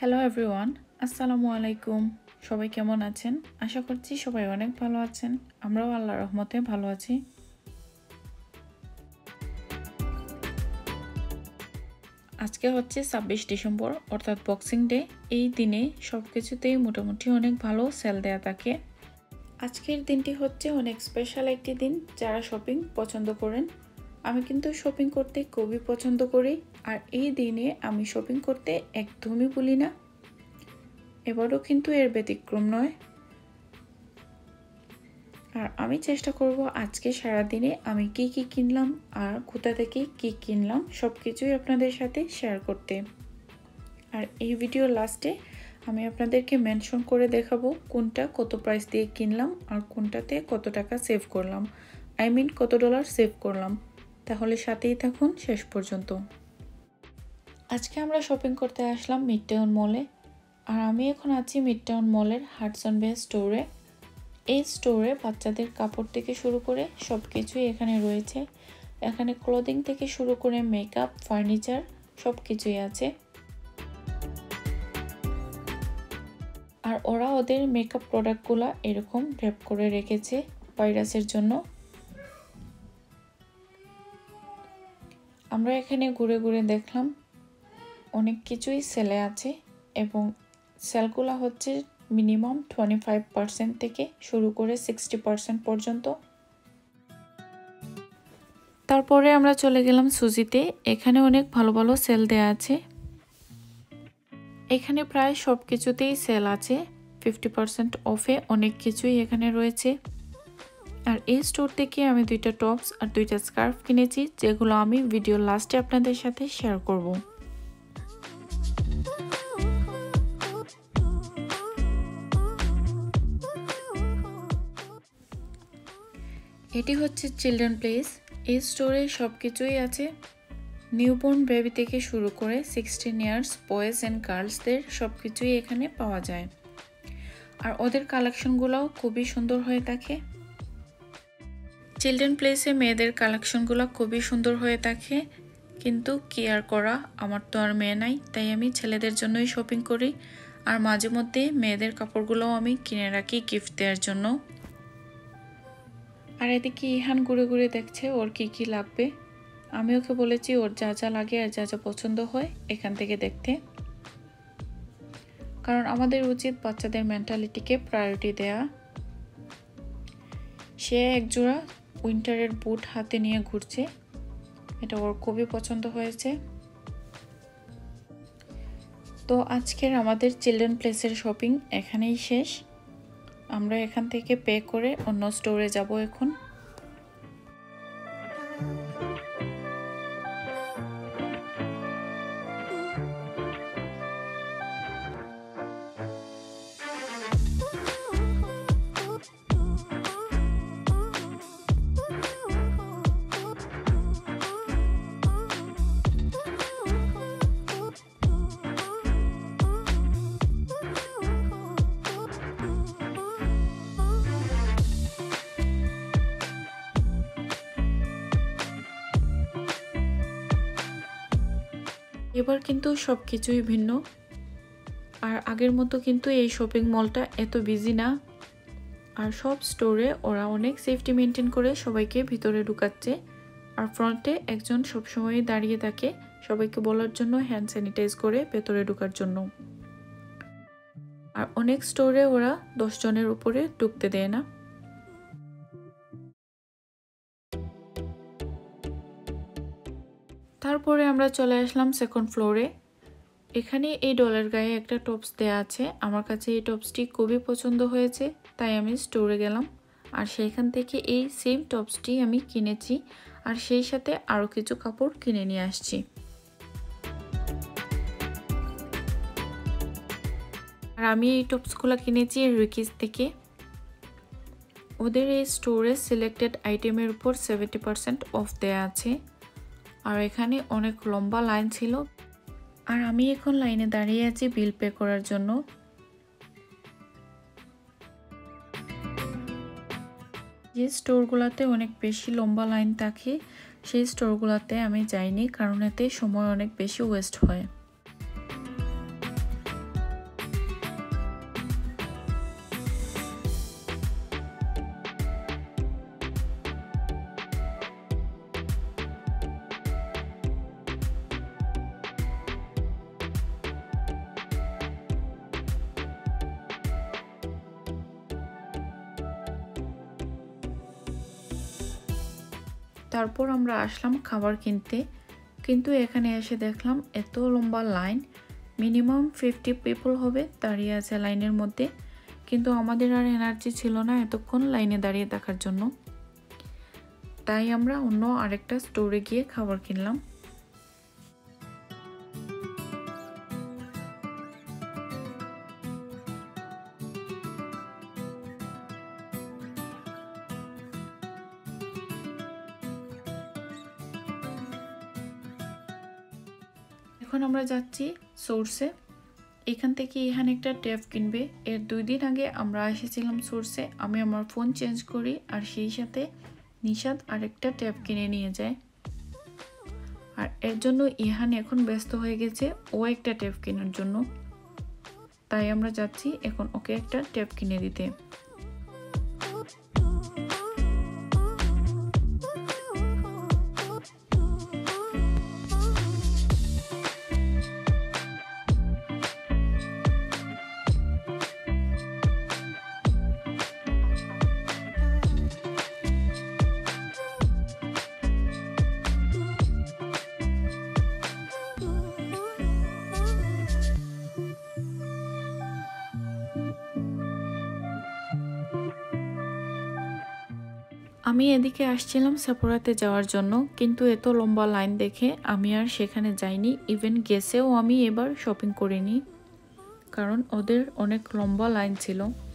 Hello everyone, আসসালামু আলাইকুম। সবাই কেমন আছেন? আশা করছি সবাই অনেক ভালো আছেন। আমরাও আল্লাহর রহমতে ভালো আছি। আজকে হচ্ছে ২৬ ডিসেম্বর অর্থাৎ বক্সিং ডে। এই দিনে সব কিছুতেই মোটামুটি অনেক ভালো সেল দেয়া থাকে। আজকের দিনটি হচ্ছে অনেক স্পেশাল একটি দিন। যারা শপিং পছন্দ করেন, আমি কিন্তু শপিং করতে খুবই পছন্দ করি, আর এই দিনে আমি শপিং করতে একদমই ভুলি না। এবারও কিন্তু এর ব্যতিক্রম নয়। আর আমি চেষ্টা করব আজকে সারাদিনে আমি কি কি কিনলাম আর কোথা থেকে কি কিনলাম সব কিছুই আপনাদের সাথে শেয়ার করতে। আর এই ভিডিওর লাস্টে আমি আপনাদেরকে মেনশন করে দেখাবো কোনটা কত প্রাইস দিয়ে কিনলাম আর কোনটাতে কত টাকা সেভ করলাম, কত ডলার সেভ করলাম। তাহলে সাথেই থাকুন শেষ পর্যন্ত। আজকে আমরা শপিং করতে আসলাম মিডটাউন মলে, আর আমি এখন আছি মিডটাউন মলের হাডসন বে স্টোরে। এই স্টোরে বাচ্চাদের কাপড় থেকে শুরু করে সব কিছুই এখানে রয়েছে। এখানে ক্লোদিং থেকে শুরু করে মেকআপ, ফার্নিচার সব কিছুই আছে। আর ওরা ওদের মেকআপ প্রোডাক্টগুলো এরকম র্যাপ করে রেখেছে ভাইরাসের জন্য। আমরা এখানে ঘুরে ঘুরে দেখলাম অনেক কিছুই সেলে আছে, এবং সেলগুলো হচ্ছে মিনিমাম 25% থেকে শুরু করে 60% পর্যন্ত। তারপরে আমরা চলে গেলাম সুজিতে। এখানে অনেক ভালো ভালো সেল দেয়া আছে। এখানে প্রায় সব কিছুতেই সেল আছে, 50% অফে অনেক কিছুই এখানে রয়েছে। আর এই স্টোর থেকে আমি দুইটা টপস আর দুইটা স্কার্ফ কিনেছি, যেগুলো আমি ভিডিওর লাস্টে আপনাদের সাথে শেয়ার করব। এটি হচ্ছে চিলড্রেন প্লেস। এই স্টোরে সব কিছুই আছে, নিউবর্ন বেবি থেকে শুরু করে 16 ইয়ার্স বয়েজ অ্যান্ড গার্লসদের সব কিছুই এখানে পাওয়া যায়। আর ওদের কালেকশনগুলোও খুবই সুন্দর হয়ে থাকে। চিলড্রেন প্লেসে মেয়েদের কালেকশনগুলো খুবই সুন্দর হয়ে থাকে, কিন্তু কি আর করা, আমার তো আর মেয়ে নাই, তাই আমি ছেলেদের জন্যই শপিং করি। আর মাঝে মধ্যে মেয়েদের কাপড়গুলোও আমি কিনে রাখি গিফট দেওয়ার জন্য। আর এদিকে ইহান ঘুরে ঘুরে দেখছে ওর কি কি লাগবে। আমি ওকে বলেছি ওর যা যা লাগে আর যা যা পছন্দ হয় এখান থেকে দেখতে, কারণ আমাদের উচিত বাচ্চাদের মেন্টালিটিকে প্রায়োরিটি দেয়া। সে একজোড়া উইন্টারের বুট হাতে নিয়ে ঘুরছে, এটা ওর খুবই পছন্দ হয়েছে। তো আজকের আমাদের চিলড্রেন প্লেসের শপিং এখানেই শেষ। আমরা এখান থেকে পে করে অন্য স্টোরে যাব এখন। এবার কিন্তু সব কিছুই ভিন্ন, আর আগের মতো কিন্তু এই শপিং মলটা এত বিজি না। আর সব স্টোরে ওরা অনেক সেফটি মেনটেন করে সবাইকে ভিতরে ঢুকাচ্ছে। আর ফ্রন্টে একজন সবসময় দাঁড়িয়ে থাকে সবাইকে বলার জন্য হ্যান্ড স্যানিটাইজ করে ভেতরে ঢোকার জন্য। আর অনেক স্টোরে ওরা 10 জনের উপরে ঢুকতে দেয় না। তারপরে আমরা চলে আসলাম সেকেন্ড ফ্লোরে। এখানে এই ডলের গায়ে একটা টপস দেয়া আছে। আমার কাছে এই টপসটি খুবই পছন্দ হয়েছে, তাই আমি স্টোরে গেলাম আর সেইখান থেকে এই সেম টপসটি আমি কিনেছি, আর সেই সাথে আরও কিছু কাপড় কিনে নিয়ে আসছি। আর আমি এই টপসগুলো কিনেছি রিকিস থেকে। ওদের এই স্টোরে সিলেক্টেড আইটেমের উপর 70% অফ দেয়া আছে। আর এখানে অনেক লম্বা লাইন ছিল, আর আমি এখন লাইনে দাঁড়িয়ে আছি বিল পে করার জন্য। যে স্টোরগুলোতে অনেক বেশি লম্বা লাইন থাকে সেই স্টোরগুলোতে আমি যাইনি, কারণ এতে সময় অনেক বেশি ওয়েস্ট হয়। তারপর আমরা আসলাম খাবার কিনতে, কিন্তু এখানে এসে দেখলাম এত লম্বা লাইন, মিনিমাম 50 পিপল হবে দাঁড়িয়ে আছে লাইনের মধ্যে। কিন্তু আমাদের আর এনার্জি ছিল না এতক্ষণ লাইনে দাঁড়িয়ে থাকার জন্য, তাই আমরা অন্য আরেকটা স্টোরে গিয়ে খাবার কিনলাম। এখন আমরা যাচ্ছি সোর্সে। এখান থেকে ইহান একটা ট্যাপ কিনবে। এর 2 দিন আগে আমরা এসেছিলাম সোর্সে, আমি আমার ফোন চেঞ্জ করি আর সেই সাথে নিশাদ আরেকটা ট্যাপ কিনে নিয়ে যায়। আর এর জন্য ইহান এখন ব্যস্ত হয়ে গেছে ও একটা ট্যাপ কেনার জন্য, তাই আমরা যাচ্ছি এখন ওকে একটা ট্যাপ কিনে দিতে। আমি এদিকে আসছিলাম সাপুরাতে যাওয়ার জন্য, কিন্তু এত লম্বা লাইন দেখে আমি আর সেখানে যাইনি। ইভেন গেছেও আমি এবার শপিং করিনি, কারণ ওদের অনেক লম্বা লাইন ছিল।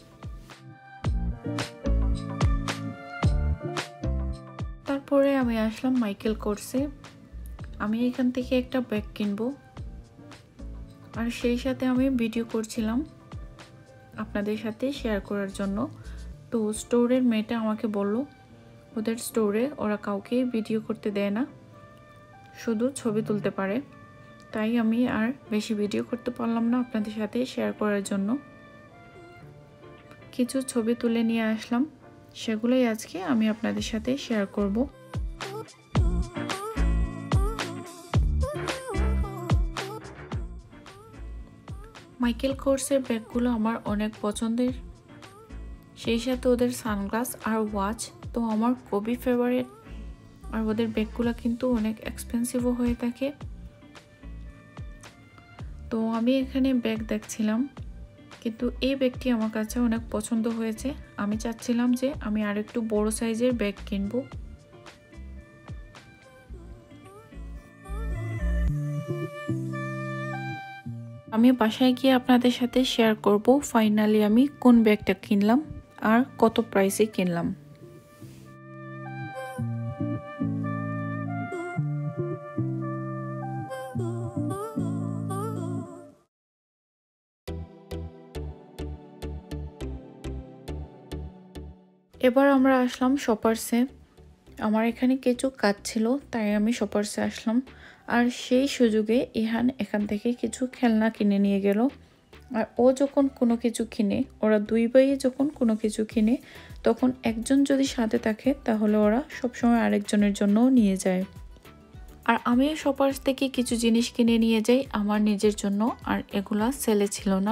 তারপরে আমি আসলাম মাইকেল কোর্সে। আমি এখান থেকে একটা ব্যাগ কিনবো, আর সেই সাথে আমি ভিডিও করছিলাম আপনাদের সাথে শেয়ার করার জন্য। তো স্টোরের মেয়েটা আমাকে বলল ওদের স্টোরে ওরা কাউকে ভিডিও করতে দেয় না, শুধু ছবি তুলতে পারে। তাই আমি আর বেশি ভিডিও করতে পারলাম না আপনাদের সাথে শেয়ার করার জন্য। কিছু ছবি তুলে নিয়ে আসলাম, সেগুলোই আজকে আমি আপনাদের সাথে শেয়ার করব। মাইকেল কোর্সের ব্যাগগুলো আমার অনেক পছন্দের, সেই সাথে ওদের সানগ্লাস আর ওয়াচ তো আমার খুবই ফেভারিট। আর ওদের ব্যাগগুলো কিন্তু অনেক এক্সপেন্সিভও হয়ে থাকে। তো আমি এখানে ব্যাগ দেখছিলাম, কিন্তু এই ব্যাগটি আমার কাছে অনেক পছন্দ হয়েছে। আমি চাচ্ছিলাম যে আমি আরেকটু বড় সাইজের ব্যাগ কিনবো। আমি বাসায় গিয়ে আপনাদের সাথে শেয়ার করব ফাইনালি আমি কোন ব্যাগটা কিনলাম আর কত প্রাইসে কিনলাম। এবার আমরা আসলাম শপার্সে। আমার এখানে কিছু কাজ ছিল, তাই আমি শপার্সে আসলাম। আর সেই সুযোগে ইহান এখান থেকে কিছু খেলনা কিনে নিয়ে গেল। আর ও যখন কোনো কিছু কিনে, ওরা 2 ভাই যখন কোনো কিছু কিনে, তখন একজন যদি সাথে থাকে তাহলে ওরা সবসময় আরেকজনের জন্যও নিয়ে যায়। আর আমিও শপার্স থেকে কিছু জিনিস কিনে নিয়ে যাই আমার নিজের জন্য, আর এগুলা সেলে ছিল না।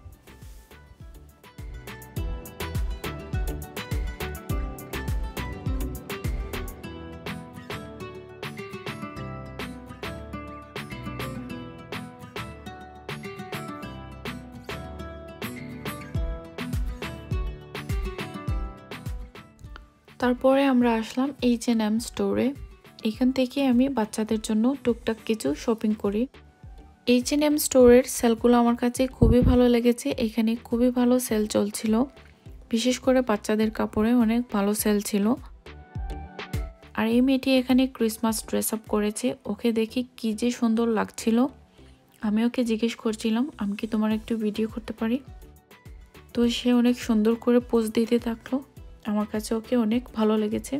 তারপরে আমরা আসলাম H&M স্টোরে। এখান থেকে আমি বাচ্চাদের জন্য টুকটাক কিছু শপিং করি। H&M স্টোরের সেলগুলো আমার কাছে খুবই ভালো লেগেছে। এখানে খুবই ভালো সেল চলছিল, বিশেষ করে বাচ্চাদের কাপড়ে অনেক ভালো সেল ছিল। আর এই মেয়েটি এখানে ক্রিসমাস ড্রেস আপ করেছে, ওকে দেখে কি যে সুন্দর লাগছিল। আমি ওকে জিজ্ঞেস করছিলাম আমি কি তোমার একটু ভিডিও করতে পারি, তো সে অনেক সুন্দর করে পোজ দিতে থাকলো। আমার কাছে ওকে অনেক ভালো লেগেছে।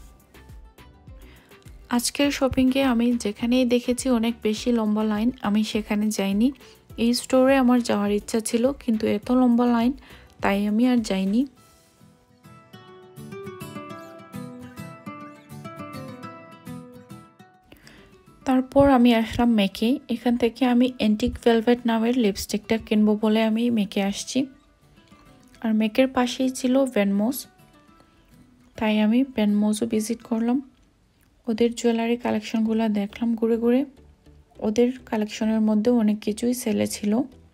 আজকের শপিংয়ে আমি যেখানেই দেখেছি অনেক বেশি লম্বা লাইন, আমি সেখানে যাইনি। এই স্টোরে আমার যাওয়ার ইচ্ছা ছিল, কিন্তু এত লম্বা লাইন তাই আমি আর যাইনি। তারপর আমি আসলাম মেকে। এখান থেকে আমি অ্যান্টিক ভেলভেট নামের লিপস্টিকটা কিনবো বলে আমি মেকে আসছি। আর মেকের পাশেই ছিল ভ্যানমোস, তাই আমি ভ্যানমোসও ভিজিট করলাম। ওদের জুয়েলারি কালেকশনগুলো দেখলাম ঘুরে ঘুরে। ওদের কালেকশনের মধ্যে অনেক কিছুই সেলে ছিল।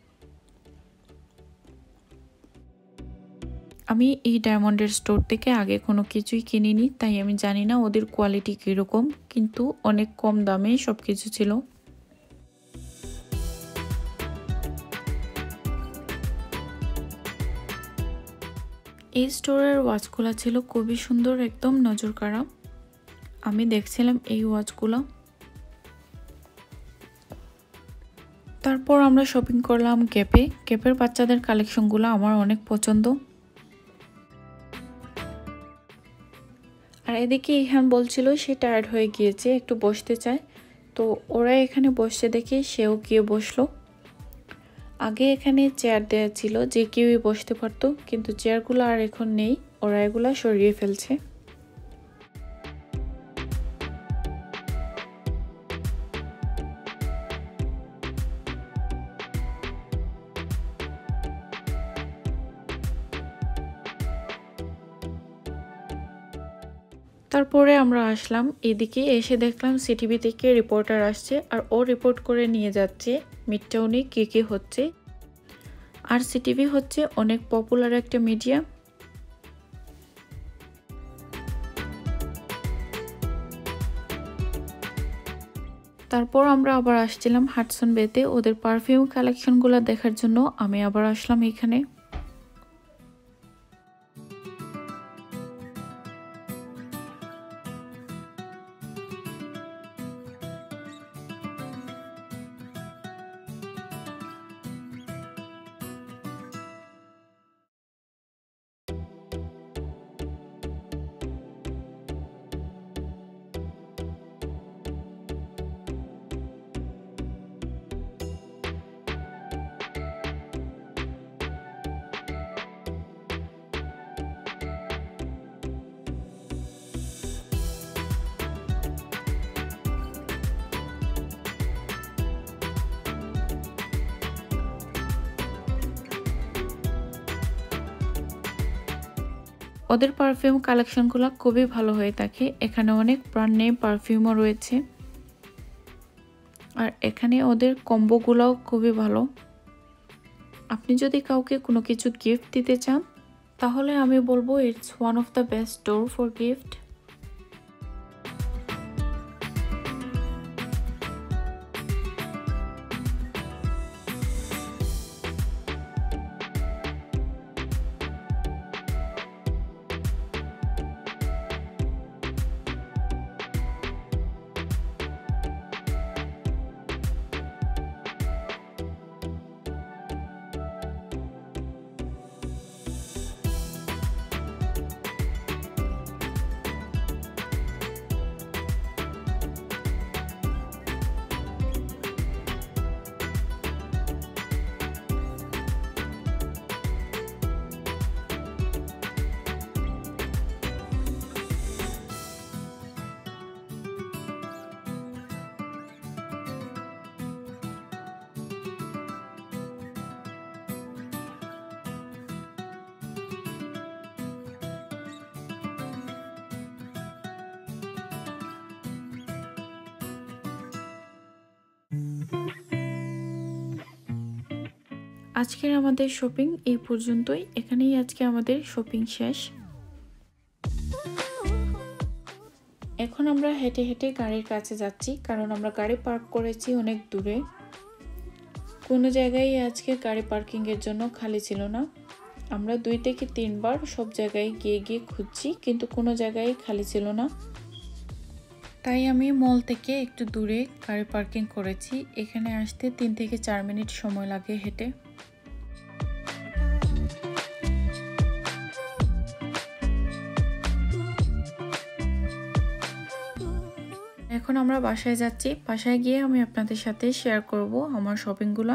আমি এই ডায়মন্ডের স্টোর থেকে আগে কোনো কিছুই কিনিনি, তাই আমি জানি না ওদের কোয়ালিটি কীরকম, কিন্তু অনেক কম দামে সব কিছু ছিল। এই স্টোরের ওয়াচগুলো ছিল খুবই সুন্দর, একদম নজর কাড়া। আমি দেখছিলাম এই ওয়াচগুলো। তারপর আমরা শপিং করলাম গ্যাপে। গ্যাপের বাচ্চাদের কালেকশনগুলো আমার অনেক পছন্দ। আর এদিকে ইহান বলছিল সে টায়ার্ড হয়ে গিয়েছে, একটু বসতে চায়। তো ওরা এখানে বসে দেখে সেও গিয়ে বসলো। আগে এখানে চেয়ার দেওয়া ছিল, যে কেউই বসতে পারতো, কিন্তু চেয়ারগুলো আর এখন নেই, ওরা এগুলা সরিয়ে ফেলছে। তারপরে আমরা আসলাম এদিকে, এসে দেখলাম সিটিভি থেকে রিপোর্টার আসছে আর ও রিপোর্ট করে নিয়ে যাচ্ছে মিড টাউনে কী কী হচ্ছে। আর সিটিভি হচ্ছে অনেক পপুলার একটা মিডিয়া। তারপর আমরা আবার আসছিলাম হাডসন বেতে ওদের পারফিউম কালেকশনগুলো দেখার জন্য। আমি আবার আসলাম এখানে। ওদের পারফিউম কালেকশনগুলো খুবই ভালো হয়ে থাকে। এখানে অনেক ব্র্যান্ড নেম পারফিউমও রয়েছে। আর এখানে ওদের কম্বোগুলোও খুবই ভালো। আপনি যদি কাউকে কোনো কিছু গিফট দিতে চান, তাহলে আমি বলবো it's one of the best store for gift. আজকের আমাদের শপিং এই পর্যন্তই। এখানেই আজকে আমাদের শপিং শেষ। এখন আমরা হেঁটে হেঁটে গাড়ির কাছে যাচ্ছি, কারণ আমরা গাড়ি পার্ক করেছি অনেক দূরে। কোনো জায়গায় আজকে গাড়ি পার্কিংয়ের জন্য খালি ছিল না। আমরা 2 থেকে 3 বার সব জায়গায় গিয়ে খুঁজছি, কিন্তু কোনো জায়গায় খালি ছিল না। তাই আমি মল থেকে একটু দূরে গাড়ি পার্কিং করেছি। এখানে আসতে 3 থেকে 4 মিনিট সময় লাগে হেঁটে। এখন আমরা বাসায় যাচ্ছি। বাসায় গিয়ে আমি আপনাদের সাথে শেয়ার করব আমার শপিংগুলো।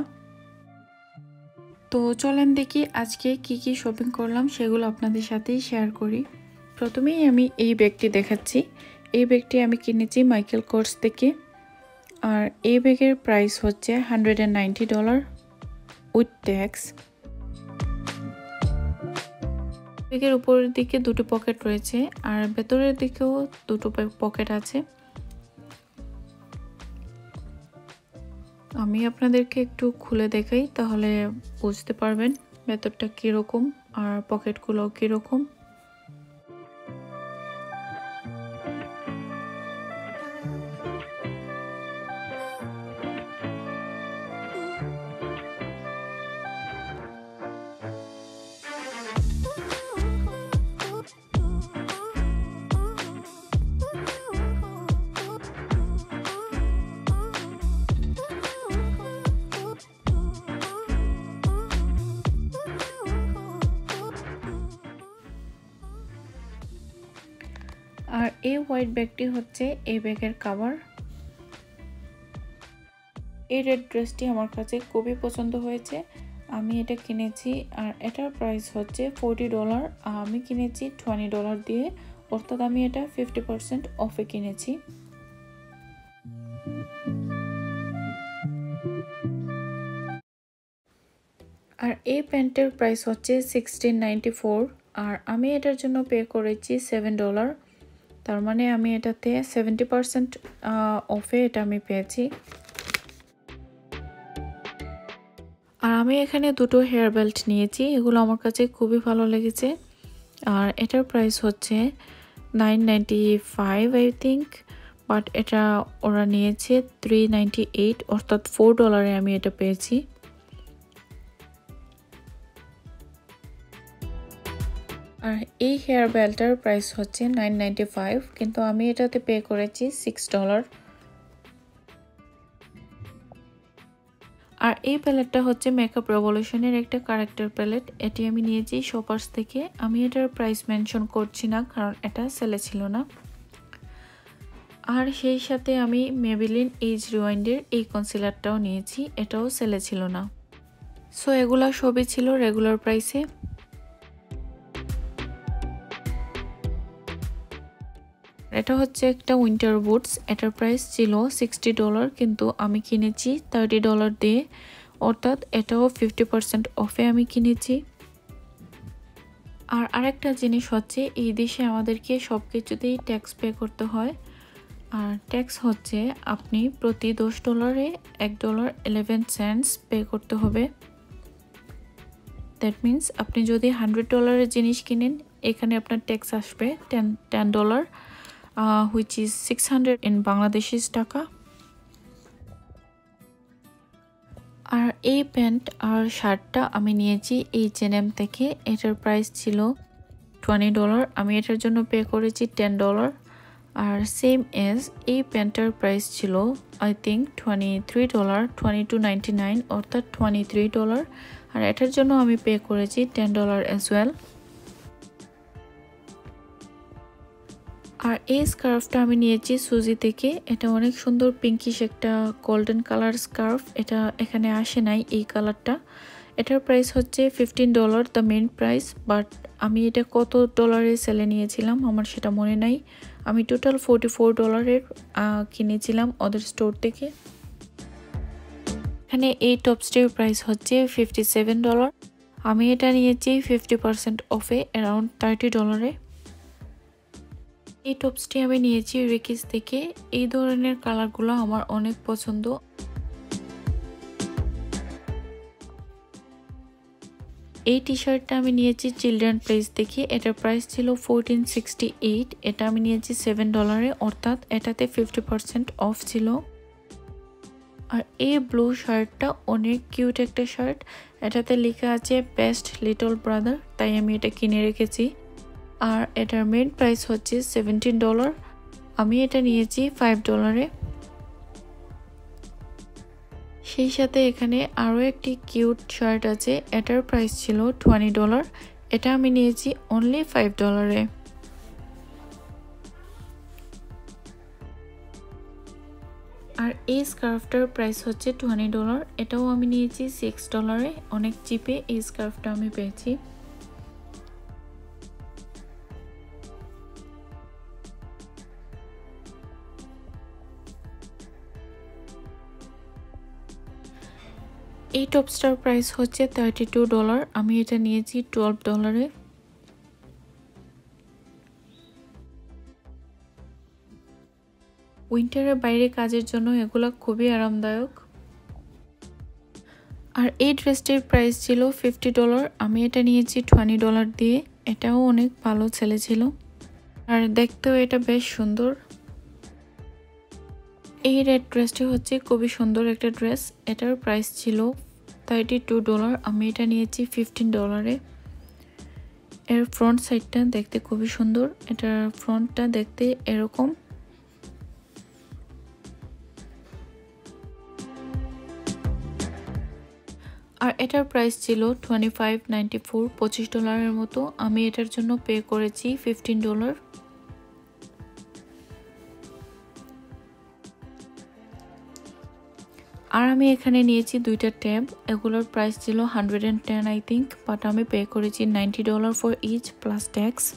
তো চলেন দেখি আজকে কি কি শপিং করলাম সেগুলো আপনাদের সাথেই শেয়ার করি। প্রথমেই আমি এই ব্যাগটি দেখাচ্ছি। এই ব্যাগটি আমি কিনেছি মাইকেল কোর্স থেকে। আর এই ব্যাগের প্রাইস হচ্ছে $190 উইথ ট্যাক্স। ব্যাগের উপরের দিকে 2টো পকেট রয়েছে আর ভেতরের দিকেও 2টো পকেট আছে। আমি আপনাদেরকে একটু খুলে দেখাই, তাহলে বুঝতে পারবেন ভেতরটা কীরকম আর পকেটগুলো কীরকম। আর এই হোয়াইট ব্যাগটি হচ্ছে এই ব্যাগের কভার। এই রেড ড্রেসটি আমার কাছে খুবই পছন্দ হয়েছে, আমি এটা কিনেছি। আর এটার প্রাইস হচ্ছে $40, আমি কিনেছি $20 দিয়ে, অর্থাৎ আমি এটা 50% অফে কিনেছি। আর এই প্যান্টের প্রাইস হচ্ছে $16.94, আর আমি এটার জন্য পে করেছি $7। তার মানে আমি এটাতে 70% অফে এটা আমি পেয়েছি। আর আমি এখানে দুটো হেয়ার বেল্ট নিয়েছি, এগুলো আমার কাছে খুবই ভালো লেগেছে। আর এটার প্রাইস হচ্ছে $9.95 আই থিঙ্ক, বাট এটা ওরা নিয়েছে $3.98, অর্থাৎ $4 আমি এটা পেয়েছি। আর এই হেয়ার বেল্টটার প্রাইস হচ্ছে $9.95, কিন্তু আমি এটাতে পে করেছি $6। আর এই প্যালেটটা হচ্ছে মেকআপ রেভলিউশনের একটা কারেক্টার প্যালেট, এটি আমি নিয়েছি শপার্স থেকে। আমি এটার প্রাইস মেনশন করছি না, কারণ এটা সেলে ছিল না। আর সেই সাথে আমি মেবেলিন এজ রিওয়াইন্ডের এই কনসিলারটাও নিয়েছি, এটাও সেলে ছিল না। সো এগুলা সবই ছিল রেগুলার প্রাইসে। এটা হচ্ছে একটা উইন্টার বুটস, এটার প্রাইস ছিল $60, কিন্তু আমি কিনেছি $30 দিয়ে, অর্থাৎ এটাও 50% অফে আমি কিনেছি। আর আরেকটা জিনিস হচ্ছে, এই দেশে আমাদেরকে সব কিছুতেই ট্যাক্স পে করতে হয়। আর ট্যাক্স হচ্ছে আপনি প্রতি $10 $1.11 পে করতে হবে। দ্যাট মিনস আপনি যদি $100 জিনিস কিনেন, এখানে আপনার ট্যাক্স আসবে $10, which is 600 in Bangladeshi টাকা। আর এই প্যান্ট আর শার্টটা আমি নিয়েছি H&M থেকে, এটার প্রাইস ছিল $20, আমি এটার জন্য পে করেছি $10। আর সেম এজ এই প্যান্টটার প্রাইস ছিল আই থিঙ্ক $23, $22.99, অর্থাৎ $23, আর এটার জন্য আমি পে করেছি $10 as well। আর এই স্কার্ফটা আমি নিয়েছি সুজি থেকে, এটা অনেক সুন্দর পিঙ্কিশ একটা গোল্ডেন কালার স্কার্ফ, এটা এখানে আসে নাই এই কালারটা। এটার প্রাইস হচ্ছে $15 দ্য মেইন প্রাইস, বাট আমি এটা কত ডলারে সেলে নিয়েছিলাম আমার সেটা মনে নাই। আমি টোটাল $44 কিনেছিলাম ওদের স্টোর থেকে। এখানে এই টপসটির প্রাইস হচ্ছে $57, আমি এটা নিয়েছি 50% অফে অ্যারাউন্ড $30। এই টপসটি আমি নিয়েছি রিকিস থেকে, এই ধরনের কালারগুলো আমার অনেক পছন্দ। এই টি শার্টটা আমি নিয়েছি চিলড্রেন প্লেস থেকে, এটার প্রাইস ছিল $14.68, এটা আমি নিয়েছি $7, অর্থাৎ এটাতে 50% অফ ছিল। আর এই ব্লু শার্টটা অনেক কিউট একটা শার্ট, এটাতে লেখা আছে বেস্ট লিটল ব্রাদার, তাই আমি এটা কিনে রেখেছি। আর এটার মেইন প্রাইস হচ্ছে $17, আমি এটা নিয়েছি $5। সেই সাথে এখানে আরও একটি কিউট শার্ট আছে, এটার প্রাইস ছিল $20, এটা আমি নিয়েছি অনলি $5। আর এই স্কার্ফটার প্রাইস হচ্ছে $20, এটাও আমি নিয়েছি $6, অনেক চিপে এই স্কার্ফটা আমি পেয়েছি। এই টপসটার প্রাইস হচ্ছে $32, আমি এটা নিয়েছি $12। উইন্টারের বাইরে কাজের জন্য এগুলো খুবই আরামদায়ক। আর এই ড্রেসটির প্রাইস ছিল $50, আমি এটা নিয়েছি $20 দিয়ে। এটাও অনেক ভালো ছিল আর দেখতেও এটা বেশ সুন্দর। এই রেড ড্রেসটি হচ্ছে খুবই সুন্দর একটা ড্রেস, এটার প্রাইস ছিল $32, আমি এটা নিয়েছি $15-এ। এর ফ্রন্ট সাইডটা দেখতে খুবই সুন্দর, এটার ফ্রন্টটা দেখতে এরকম। আর এটার প্রাইস ছিল $25.94, $25 মতো। আমি এটার জন্য পে করেছি $15। আর আমি এখানে নিয়েছি দুইটা ট্যাব, এগুলোর প্রাইস ছিল $110 আই থিঙ্ক, বাট আমি পে করেছি $90 ফর ইচ প্লাস ট্যাক্স।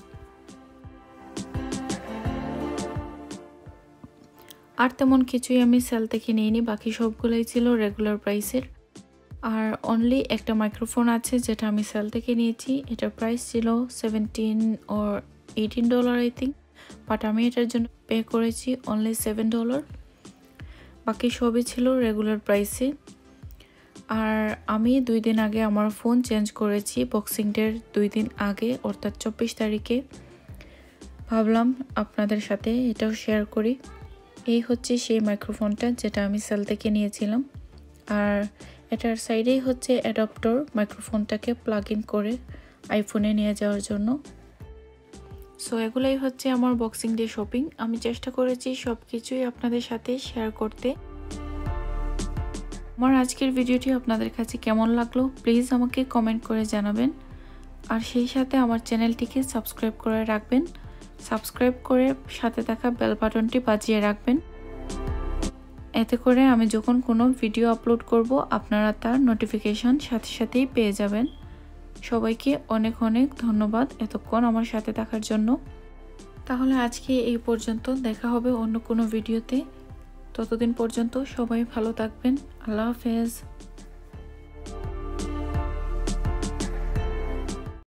আর তেমন কিছুই আমি সেল থেকে নিইনি, বাকি সবগুলোই ছিল রেগুলার প্রাইসের। আর অনলি একটা মাইক্রোফোন আছে যেটা আমি সেল থেকে নিয়েছি, এটার প্রাইস ছিল $17 or $18 আই থিঙ্ক, বাট আমি এটার জন্য পে করেছি অনলি $7। বাকি সবই ছিল রেগুলার প্রাইসে। আর আমি 2 দিন আগে আমার ফোন চেঞ্জ করেছি, বক্সিং ডের 2 দিন আগে, অর্থাৎ 24 তারিখে। ভাবলাম আপনাদের সাথে এটাও শেয়ার করি। এই হচ্ছে সেই মাইক্রোফোনটা যেটা আমি সেল থেকে নিয়েছিলাম। আর এটার সাইডেই হচ্ছে অ্যাডাপ্টার, মাইক্রোফোনটাকে প্লাগ ইন করে আইফোনে নিয়ে যাওয়ার জন্য। সো এগুলাই হচ্ছে আমার বক্সিং ডে শপিং। আমি চেষ্টা করেছি সব কিছুই আপনাদের সাথে শেয়ার করতে। আমার আজকের ভিডিওটি আপনাদের কাছে কেমন লাগলো প্লিজ আমাকে কমেন্ট করে জানাবেন। আর সেই সাথে আমার চ্যানেলটিকে সাবস্ক্রাইব করে রাখবেন, সাবস্ক্রাইব করে সাথে থাকা বেল বাটনটি বাজিয়ে রাখবেন, এতে করে আমি যখন কোনো ভিডিও আপলোড করব আপনারা তার নোটিফিকেশন সাথে সাথেই পেয়ে যাবেন। সবাইকে অনেক অনেক ধন্যবাদ এতক্ষণ আমার সাথে থাকার জন্য। তাহলে আজকে এই পর্যন্ত, দেখা হবে অন্য কোনো ভিডিওতে। ততদিন পর্যন্ত সবাই ভালো থাকবেন। আল্লাহ হাফেজ।